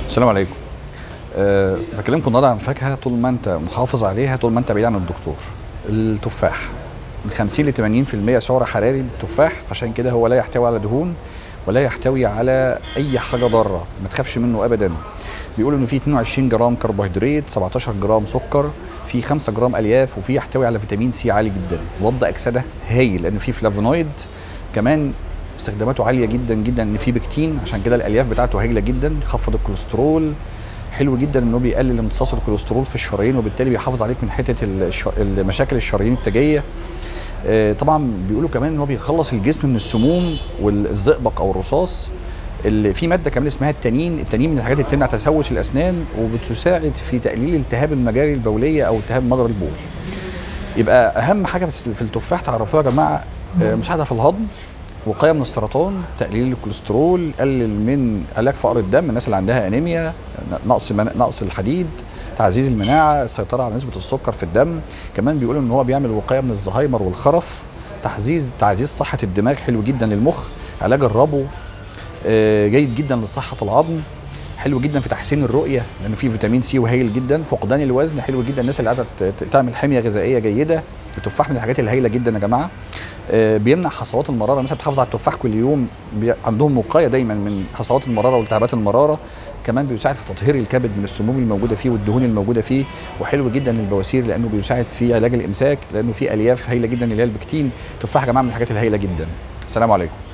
السلام عليكم. بكلمكم النهارده عن فاكهه طول ما انت محافظ عليها طول ما انت بعيد عن الدكتور. التفاح من 50 ل 80% سعر حراري بالتفاح، عشان كده هو لا يحتوي على دهون ولا يحتوي على اي حاجه ضاره، ما تخافش منه ابدا. بيقولوا انه فيه 22 جرام كربوهيدرات، 17 جرام سكر، فيه 5 جرام الياف، وفيه يحتوي على فيتامين سي عالي جدا، مضاد اكسده هايل لانه فيه فلافونويد كمان. استخداماته عاليه جدا جدا، ان فيه بكتين، عشان كده الالياف بتاعته هايله جدا، يخفض الكوليسترول. حلو جدا انه بيقلل امتصاص الكوليسترول في الشرايين، وبالتالي بيحافظ عليك من حته المشاكل الشرايين التاجيه. طبعا بيقولوا كمان ان هو بيخلص الجسم من السموم والزئبق او الرصاص. اللي في ماده كمان اسمها التانين من الحاجات اللي بتمنع تسوس الاسنان، وبتساعد في تقليل التهاب المجاري البوليه او التهاب مجرى البول. يبقى اهم حاجه في التفاح تعرفوها يا جماعه، مساعده في الهضم، وقايه من السرطان، تقليل الكوليسترول، قلل من علاج فقر الدم الناس اللي عندها انيميا، نقص الحديد، تعزيز المناعه، السيطره على نسبه السكر في الدم. كمان بيقولوا ان هو بيعمل وقايه من الزهايمر والخرف، تعزيز صحه الدماغ، حلو جدا للمخ، علاج الربو، جيد جدا لصحه العظم، حلو جدا في تحسين الرؤيه لانه فيه فيتامين سي وهايل جدا. فقدان الوزن حلو جدا، الناس اللي عايزه تعمل حميه غذائيه جيده. التفاح من الحاجات الهايله جدا يا جماعه. بيمنع حصوات المراره، الناس اللي بتحافظ على التفاح كل يوم عندهم وقايه دايما من حصوات المراره والتهابات المراره. كمان بيساعد في تطهير الكبد من السموم الموجوده فيه والدهون الموجوده فيه، وحلو جدا للبواسير لانه بيساعد في علاج الامساك، لانه فيه الياف هايله جدا اللي هي البكتين. التفاح يا جماعه من الحاجات الهايله جدا. السلام عليكم.